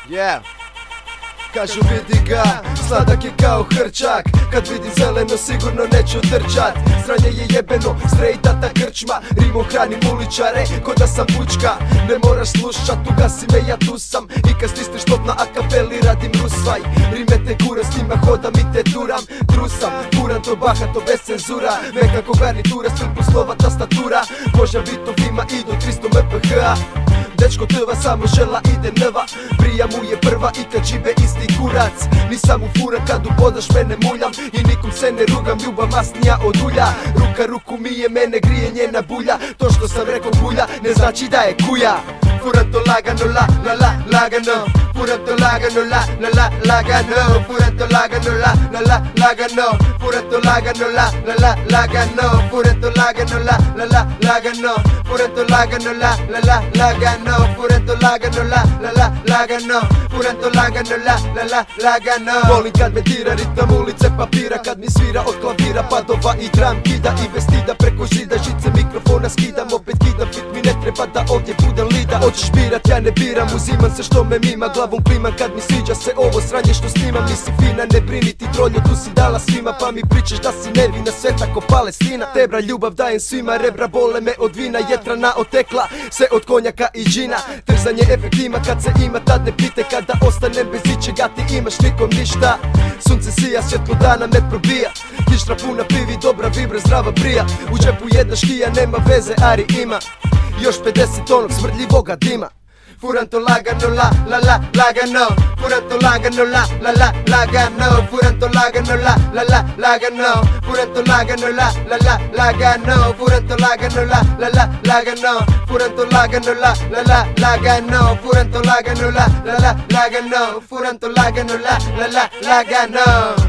Yeah. Kažu vidi ga, sladak je kao hrčak. Kad vidim zeleno sigurno neću trčat. Sranje je jebeno, strejtata krčma. Rimom hranim uličare, ko da sam pučka. Ne moraš slušat, ugasi me, ja tu sam. I kad stisneš top na akapeli radim rusvaj. Rime te kura, s njima hodam i te turam. Trusam, furam to bahato bez cenzura. Nekako garnitura, strpu slova, tastatura. Božja bitovima idu 300 mph. Dečko tva samo žela ide nva. Prija mu je prva i kad žive isti kurac. Nisam u fura kad upodaš mene muljam. I nikom se ne rugam, ljubav masnija od ulja. Ruka ruku mije, mene grije njena bulja. To što sam rekao bulja ne znači da je kuja. Furam to lagano, lagano. Furam to lagano, lagano. Furam to lagano, lagano. Furam to lagano, lagano. Furam to lagano, lagano. Furam to lagano, lagano. Furam to lagano, lagano. Furam to lagano, lagano. Volim kad me dira ritam ulice papira. Kad mi svira od klavira padova i dram kida. I bez stida preko žida žice mikrofona skidam. Opet kidam, fit mi ne treba da ovdje budem lida. Hoćeš birat, ja ne biram, uzimam se što me mima. Glavom klimam kad mi sviđa se ovo sranje što snimam. Nisi fina, ne brini ti troljo, tu si dala svima. Pa mi pričaš da si nevina, sve tako Palestina. Tebra ljubav dajem svima, rebra bole me od vina. Jetrana otekla, sve od konjaka i džina. Trzanje efektima kad se ima, tad ne pite. Kada ostanem bez ičega ti imaš nikom ništa. Sunce sija, svjetlo dana me probija. Kištra puna pivi, dobra vibra, zdrava brija. U džepu jedna škija, nema veze, Ari ima još 50 onog smrdljivoga dima. Furam to lagano, lagano. Furam to lagano, lagano. Furam to lagano, lagano. Furam to lagano, lagano. Furam to lagano, lagano. Furam to lagano, lagano. Furam to lagano, lagano. Furam to lagano, lagano.